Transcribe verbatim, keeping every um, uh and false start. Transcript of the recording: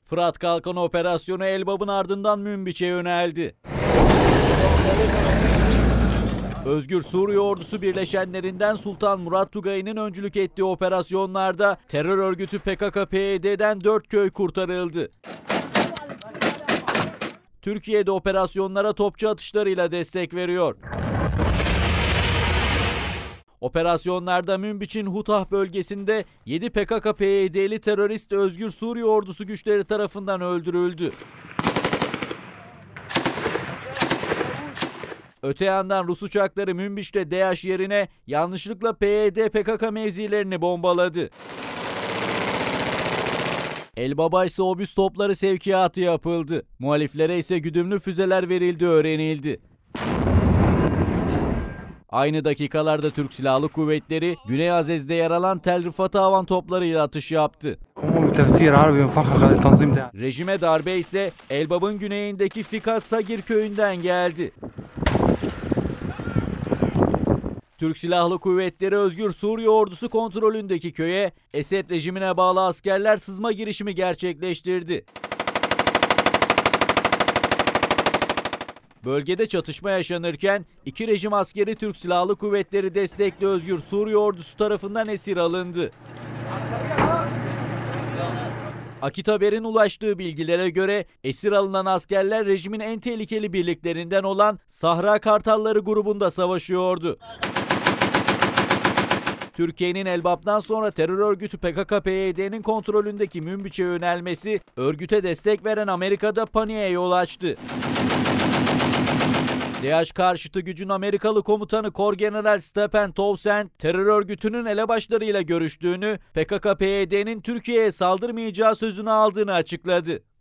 Fırat Kalkanı operasyonu Elbap'ın ardından Münbiç'e yöneldi. Özgür Suriye Ordusu birleşenlerinden Sultan Murat Tugay'ın öncülük ettiği operasyonlarda terör örgütü P K K P Y D'den dört köy kurtarıldı. Türkiye de operasyonlara topçu atışlarıyla destek veriyor. Operasyonlarda Münbiç'in Hutah bölgesinde yedi P K K P Y D'li terörist Özgür Suriye Ordusu güçleri tarafından öldürüldü. Öte yandan Rus uçakları Münbiç'te DAEŞ yerine yanlışlıkla P Y D P K K mevzilerini bombaladı. Elbap'a ise obüs topları sevkiyatı yapıldı. Muhaliflere ise güdümlü füzeler verildiği öğrenildi. Aynı dakikalarda Türk Silahlı Kuvvetleri Güney Azez'de yer alan Tel Rifat havan toplarıyla atış yaptı. Rejime darbe ise Elbap'ın güneyindeki Fika Sagir köyünden geldi. Türk Silahlı Kuvvetleri Özgür Suriye Ordusu kontrolündeki köye Esed rejimine bağlı askerler sızma girişimi gerçekleştirdi. Bölgede çatışma yaşanırken iki rejim askeri Türk Silahlı Kuvvetleri destekli Özgür Suriye Ordusu tarafından esir alındı. Akit Haber'in ulaştığı bilgilere göre esir alınan askerler rejimin en tehlikeli birliklerinden olan Sahra Kartalları grubunda savaşıyordu. Türkiye'nin Elbap'tan sonra terör örgütü P K K P Y D'nin kontrolündeki Münbiç'e yönelmesi örgüte destek veren Amerika'da paniğe yol açtı. DAEŞ karşıtı gücün Amerikalı komutanı Korgeneral Stephen Townsend, terör örgütünün elebaşlarıyla görüştüğünü, P K K P Y D'nin Türkiye'ye saldırmayacağı sözünü aldığını açıkladı.